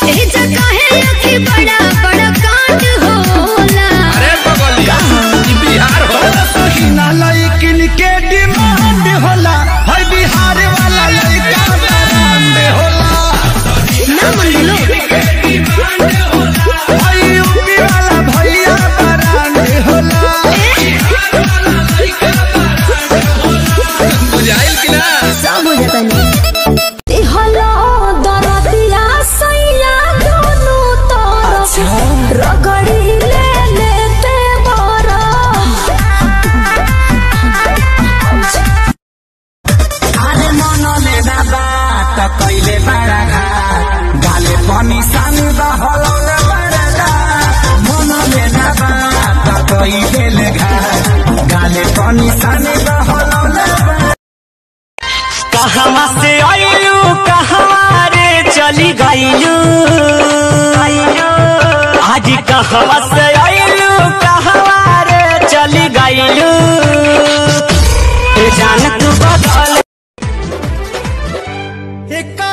ए जगह है कि बड़ा बड़ा कांड होला। अरे बगलिया बिहार होला सहीना लइकिन के डिमांड होला, है बिहार वाला लइका ब्रांड होला। ना मन लो है यूपी वाला भैया ब्रांड होला। बुझाइल कि ना? सब हो जाता नहीं। ए हलो दरदिया सैया दोनों तरफ रगड़ी ले लेते बरा। अरे मन लेना बात कैले बड़ा घाट, गाले पनि सानी बहलौले बड़ा घाट। मन लेना बात कैले घाट, गाले पनि सानी बहलौले बड़ा। कहवा से आइलू कहवा रे चली गइलू, आज कहवा से आइलू कहवा रे चली गइलू। जान तू बदल एक